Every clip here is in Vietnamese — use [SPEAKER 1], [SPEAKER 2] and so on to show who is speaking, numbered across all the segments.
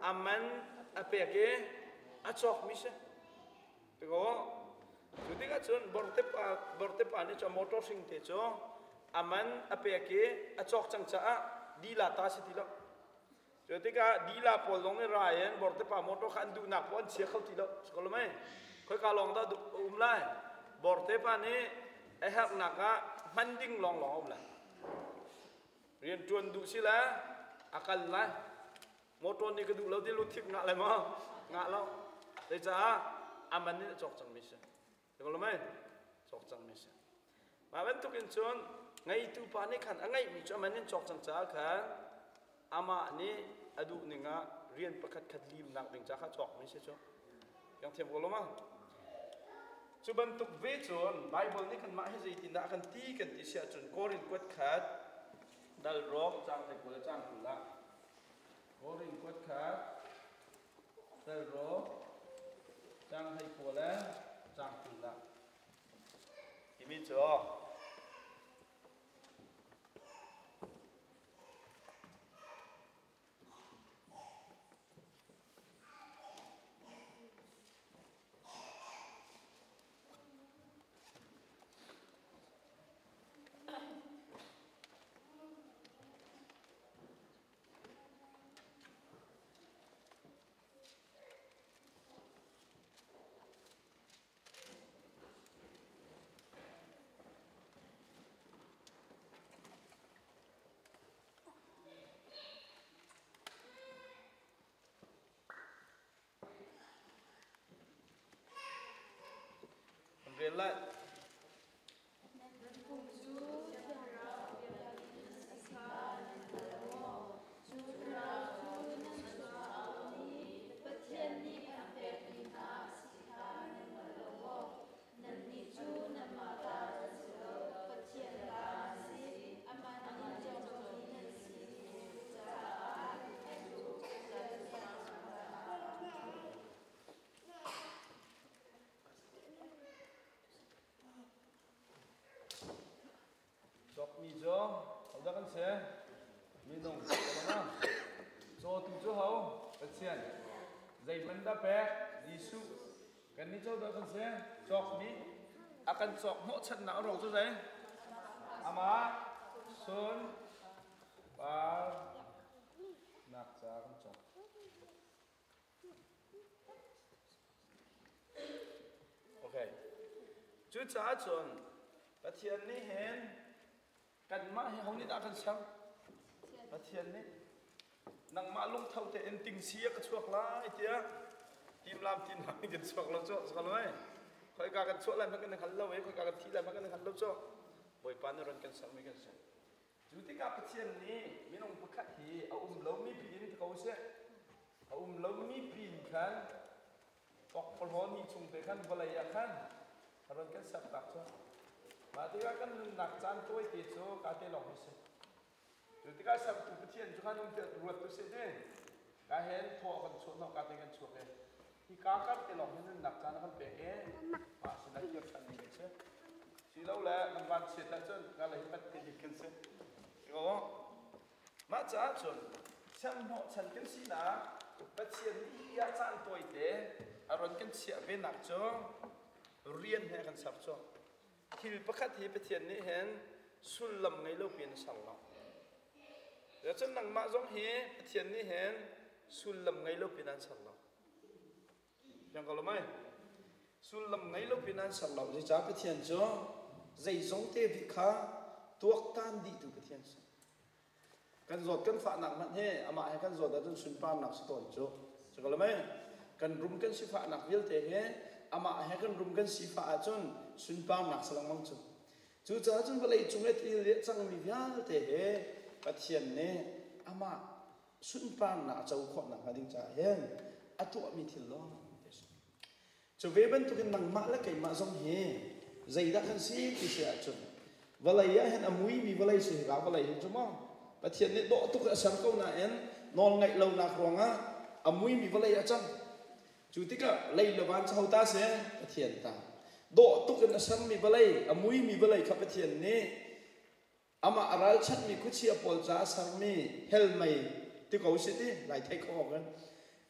[SPEAKER 1] aman apeke achok mise tiko jadi kan chun borte pa ni cho motor sing te cho aman apeke achok changcha dila ta si tilo jadi ka dila polong ni rayen borte pa motor kan du nak pon sia khau tilo sekolah mai khoi ka long da lai borte pa ni hak naka manding long la rian tuan du sila akal lah motor ni kedu lau dia lutik ngak lai ma ngak lau deja aman ni chok chang mise kalau mai chok chang mise ma ben tu kin chon ngai tu pa ni khan angai mi cho manin chok chang cha khan ama ni adu ninga rian pakhat khat lim nak ding cha kha chok mise cho yang them kalau ma chu ban tuk ve chon bible ni khan ma he zai tin da khan ti kan ti sia chon korin kwat khat dal rok chang te ko chang tu la korin kwat khat dal rok chang hay ko la chang tu la imi cho Relat mi cho hậu kan se mi nong na cho tu cho hậu kan sian zai banda pe Yesu kan ni cho da kan se chok mi akan chok mo chat na ro cho zai ama son ba nak cha kan chok okay chu cha chon pathian ni hen kan ma he hong ni da kan sang pathian ni nang ma lung thau te en ting sia ka chuak lai tia tim lam tin ha ni kan chuak lo cho skal mai khoi ka kan chuak lai ma kan khal lo khoi ka kan thi lai ma kan khal lo cho boi pan ron kan sang mi kan sang juti ka pathian ni minong pakhat hi a lo mi pin ka ko se a lo mi pin khan kok pol ho ni chung te khan balai ya khan ron kan sak tak cho mà tôi kan nak chan tôi ti cho ka te long se tu ti ka sab tu pathian chu khan te ruat tu se de ka hen tho kan chu no ka te kan chu ke ti ka te long hen nak chan kan pe e ma se na ki chan ni se si lo la man van se ta chon ka la pat ti kin se yo ma cha chon cham ho chan kin si na pathian ni ya chan tôi te aron kan sia ve nak cho rian he kan sab cho thil pakhat hi pathian ni hen sullam ngai lo pin sang lo ya chen nang ma jong hi pathian ni hen sullam ngai lo pin an sang lo yang kalau mai sullam ngai lo pin an sang lo ji cha pathian cho zai jong te vi kha tuak tan di tu pathian sa kan zot kan fa nak man he ama he kan zot da jun sun pam nak sto cho kalau mai kan rum kan si fa nak vil te he ama he kan rum kan si fa chun sun pam nak salang mang chu chu cha chun balai chung le ti le chang mi vya te he pathian ne ama sun pam na chau kho na hading cha hen atu mi thil lo chu ve ban tu kan nang ma la kai ma jong he zai da kan si ti sia chun balai ya hen amui mi balai se ga balai chu ma pathian ne do tu ka sam ko na en nol ngai lo na khronga amui mi balai a chang chu ti ka lei lo ban chau ta se pathian ta do tu kan sam mi balai amui mi balai kha pathian ne ama aral chat mi ku chia pol cha sang mi hel mai ti ko si ti lai thai ko gan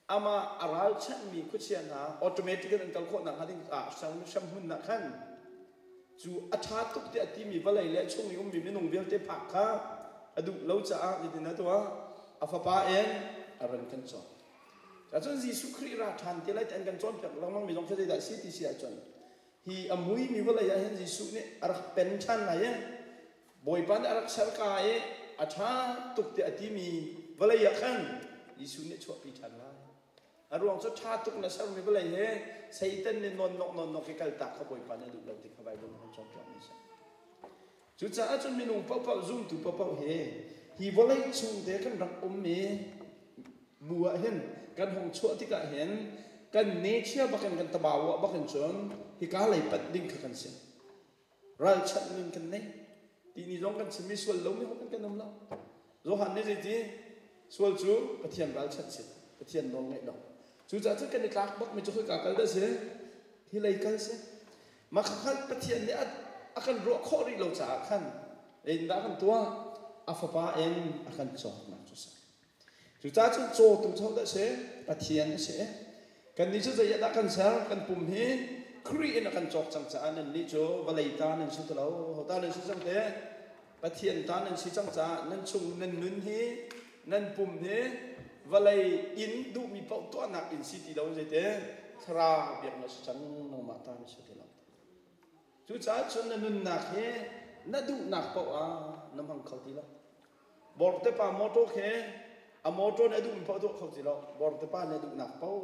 [SPEAKER 1] อามาอะไรฉันมีคุเชียนะออโตเมติกกันกันคนนั้นที่สังชัมหุ่นนักขันจูอัฐาตุกเตอที่มีอะไรเละช่วงนี้ก็มีไม่นุ่งเวียนเตผักค่ะอดูเราจะอ่านนะตัวอัฟปาเองอะไรกันจอนแต่จนยิสุครีราทันที่ไรแต่กันจอนจากเราไม่ต้องเข้าใจได้สิที่เสียจนฮีอามุยมีอะไรอย่างเห็นยิสุเนี่ยอะไรเป็นชั้นไหนบ่อยปันอะไรสักกายอัฐาตุกเตอที่มีอะไรอย่างขันยิสุเนี่ยช่วยพิจารณาอารมณ์สุดท้ายทุกนักสังมีอะไรเฮ้ใส่เต้นในนนกิกัลตักเขาบ่อยปันเนี่ยดูเราติดเข้าไปบนห้องจอมจอมนี่ใช่จุดจ้าจนมีนุ่งเป่าzoom tuเป่าเฮฮีวอลเลย์ชูเด็กกันรักเมบัวเห็นกันหงชั่วที่ก็เห็นกันเนเชียบักกันตะบ่าวบักกันจนฮีก็เลยปัดดิ้งกันเสียเราชัดนึงกันเนี่ยทีนี้ร้องกันสมิส่วนเราไม่ห้องกันน้ำเราโจหันนี่สิที่ส่วนจูปะเทียนเราชัดเสียปะเทียนน้องไงดอกจูจ้าจะกันในกลางบักไม่จะคุยกันได้เสียที่ไรกันเสียมาขันปะเทียนเนี่ยakan rok khori lo cha akan inda kan tua afapa en akan chok na chu sa chu cha chu cho tu chau da se pathian se kan ni chu ya da kan sa kan pum hi khri en akan chok chang cha an ni chu balai ta nan su to lo ho ta nan su chang te pathian ta nan si chang cha nan chung nan nun hi nan pum hi balai in du mi pau to nak in si ti lo je te thra biak na chang no ma ta ni se te lo chú cha chun na nun nak he na du nak pau nam hang khau ti lo bor te pa moto khe a moto na du pau to khau ti lo bor te pa na du nak pau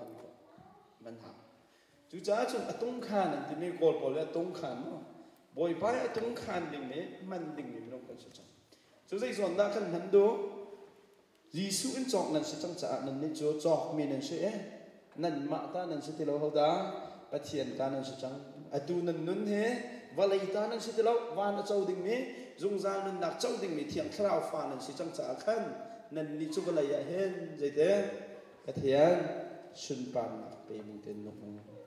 [SPEAKER 1] man ha chú cha chun atung khan ti me kol pol atung khan no boy pa atung khan ding me man ding me no kan cha chú sei son da kan han do Giêsu in chok nan se chang cha nan ni cho chok mi nan se nan ma ta nan se ti lo ho da pathian ta nan se chang atu nan nun he valai ta nan si telo wan chau ding mi zung zang nan nak chau ding mi thiang khrau fa nan si chang cha khan nan ni chu valai ya hen jaite pathian sun pan nak pe mung ten no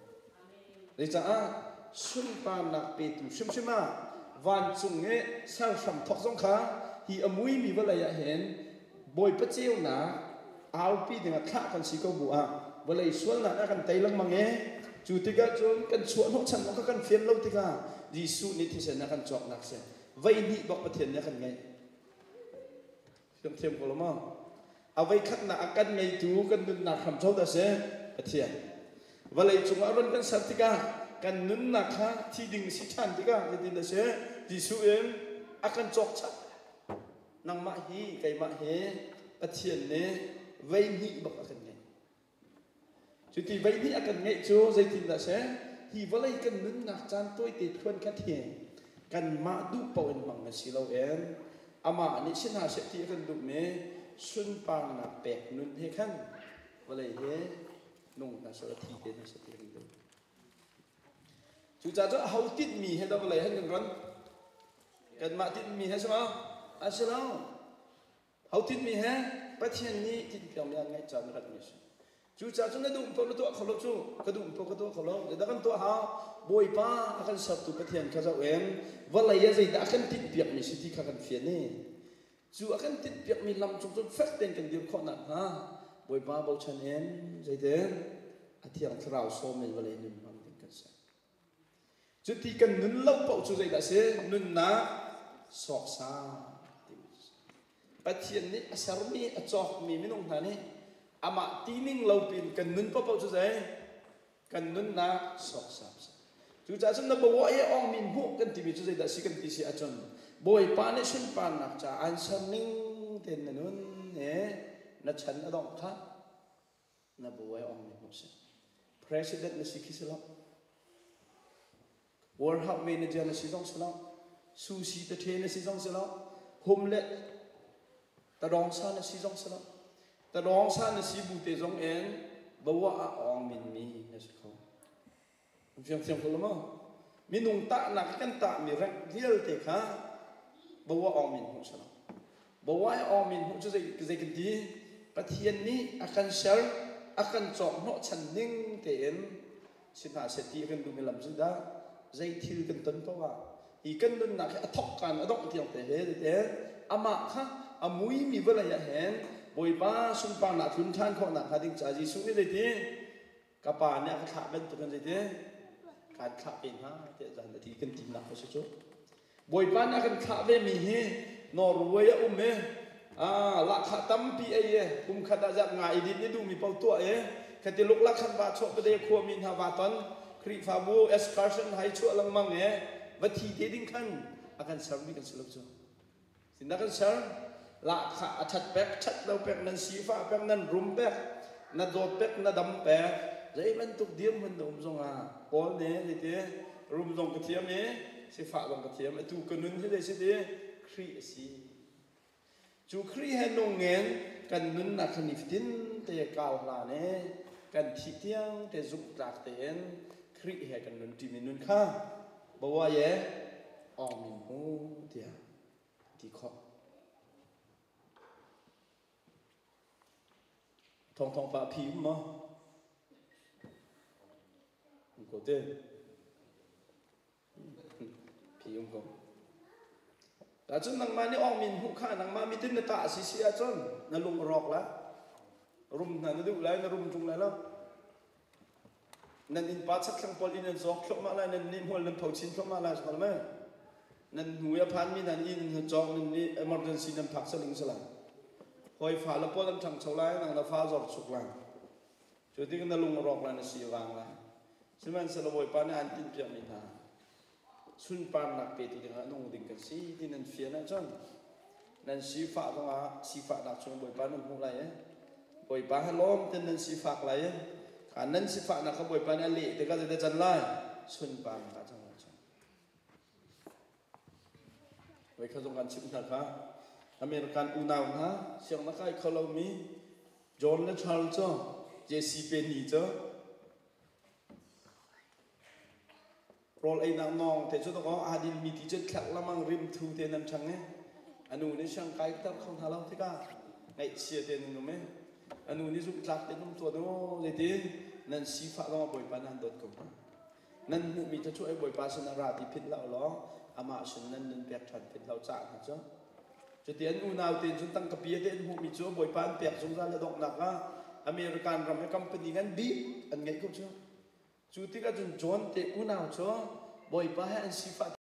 [SPEAKER 1] ri cha sun pan nak pe tu sim sima wan chung nge sang sam thok song kha hi amui mi valai ya hen boy pa cheu na au pi ding kha kan si ko bu valai sual na kan tai lang mange chú tiga chun kan chuan ho chan ka kan fiam lo tiga Giêsu ni thi sen na kan chok nak se vai ni bak pathian ne kan ngai thiam ko lama a vai khat na akan ngai tu kan nun na kham chau da se pathian valai chung aron kan sat tiga kan nun na kha thi ding si chan tiga ni da se Giêsu em akan chok chat nang ma hi kai ma he pathian ne vai ni bak akan chú thì vậy thì akan ngay chú dây tin là sẽ thì vào đây cần nâng nạc chan tôi tiệt khuôn các thiền cần mã đủ bảo in bằng là xí lâu em mà anh xin hà sẽ thì cần đủ mê xuân bằng là bẹt nâng thế khăn vào đây thế nung là sẽ thì đến là sẽ thì được chú cha cho hậu tít mì hay đâu vào đây hay cần mã tít mì hay sao sao đâu hậu tít mì hay bắt thiền ni tít 병 ngay chan rất nhiều chú cha chúng ta đúng phong nó khẩu chú cái đúng phong cái khẩu để đã kan tua hao bồi pa akan sập tu pathian ka jau em và lại ya zai đã akan tit biak mi siti ka kan fian ne chú akan tit biak mi lam chung chung phát tên kan dim kho na ha bồi pa bau chan em zai de athiang thrau so me và lại nun mang tin kan sa chú ti kan nun lau pau chú zai da se nun na sok sa pathian ni asar mi achok mi minung na ni ama tining laupin kan nun pa chu zai kan nun na sok sap chu cha sun na bo ye ong min hu kan ti mi chu zai da si kan ti si achon boy pa ne sun pan nak cha an sam ning ten na nun ne na chan adong kha na bo ye ong min hu se president na si kisela world hub manager na si jong sela sushi ta the na si jong sela homelet ta dong sa na si jong sela ta rong sa na si bu te jong en bawa ong min mi na si ko fiam ko lama mi nung ta na kan ta mi rek riel te kha bawa ong min hu sala bawa ong min hu chu zai kan ti pathian ni akan shar akan chok no chan ning te en sin ha se ti kan du mi lam da zai thil kan ton pawa i kan nun na kha thok kan adok tiang te he te ama kha amui mi vala ya hen บอยป้าสุนปาหนักทุนท่านข้อหนักหาดิ้งจ่าจีสุนี่เลยทีกับป่าเนี่ยก็ขาเป็นตัวกันเลยทีการขาเป็นฮะเดี๋ยวจะทีกันทีหนักเขาชุบอยป้าเนี่ยกันขาเวมีเฮนอร์เวย์เมลักขาตั้มปีกุมขัดจากงายดินนี่ดูมีเป้าตัวขัดลุกลักขันบาชกประเดี๋ยวขวมินฮาวาตันครีฟาบูเอสคาร์ชันไฮชัวลังมังวัตถีเดดิ้งขันอาการสารมีกันสลับจ้ะสินักกันสารลักขาชัดแปกชัดเราแปกนั่นสีฟ้าแปกนั่นรุมแปกนั่นโดดแปกนั่นดำแปกใจมันตุกเดียมมันดมทรงปอลเนี่ยเลยทีรุมทรงกระเทียมสีฟ้าลงกระเทียมตูกันนุ่นที่เลยสิทีครีสีจูครีให้นงเงินกันนุ่นนักนิฟตินเตะกาวลาเนี่ยกันทิเทียงเตะจุกจากเตนครีให้กันนุ่นที่มีนุ่นข้าบอกว่าออมินหูเดียที่ข้อทองปะพิมพ์มั้งกูเต้พิมพ์กูแต่จนนังมานี่ออกมินหุข้านังมามีตินตาสิเสียจนนั่นลุงรอกละรุมนั่นดูไรนั่นรุมจุงไรแล้วนั่นอินปัสสักครั้งพอลินันซอกชกมาไรนั่นนิมหัวนั่นเผาชินชกมาไรสักไหมนั่นหัวพันมีนั่นอินจองนั่นนี่เอเมอร์เจนซีนั่นผักสลิงสลังคอยฝ่าแล้วพอตั้งช่างเท่าไรนั่งแล้วฟ้าจอดสุกลังจุดที่กันนั่นลุงรอกละนั่นสีวางละใช่ไหมสลบอยปานอันตินเปียมินาสุนปานนักเปตุdengan nong ding kan si di nan fia na chon nan si fa ba si fa nak chon boy pan hu lai boy pa halom ten nan si fa lai kan nan si fa nak ka boy pan ali te ka de chan lai sun pan ka chang chon boy ka jong kan chim na ka American unaw ha siang na kai kholo mi John le Charles cho JC Penny choโรลไอ้นางนองแต่ชุดต้องอาดินมีที่จะแข็งละมังริมทูเทนันช่างเนี่ยอนุนี่ช่างไกลตั้งข้างทางเราที่ก้าไอเชียเทนนู่นไหมอนุนี่สุดหลักเต็มตัวนู้นเลยทีนั่นสีฟ้าเราบ่อยปานันโดดกับนั่นมีจะช่วยบ่อยปาสนาราที่พิษเราล้ออามาฉันนั่นนั่นเปียกฉันพิษเราจ่านะจ๊ะจะเตียนอุณาวเตียนชุดตั้งกับเปียเตียนหูมีจ้วบ่อยปานเปียกสงสารและดอกหนักอ่ะอเมริกันเราไม่กำเป็นอย่างนั้นบีอันไงก็เชื่อจุดที่ก็จนจนเตะอุณาวจ้ะบ่อยปาให้อันสีฟ้า